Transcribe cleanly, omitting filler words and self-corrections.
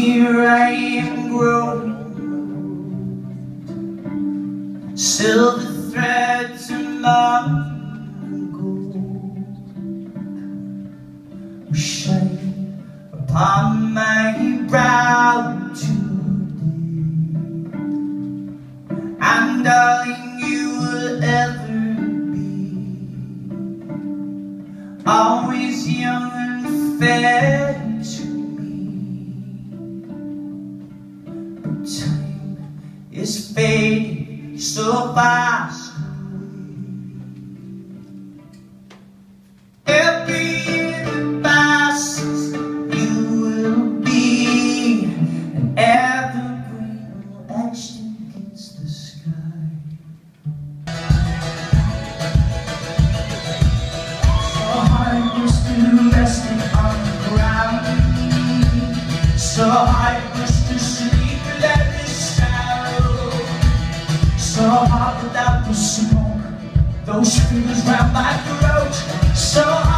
here I am grown, silver threads among gold shine upon my brow today. And darling, you will ever be always young and fair to me. But time is fading so fast away. Every year that passes, you will be an evergreen etched against the sky. So hard was to resting on the ground, so hard was to sleep and let me shadow, so hard without the smoke, those fingers round my throat, so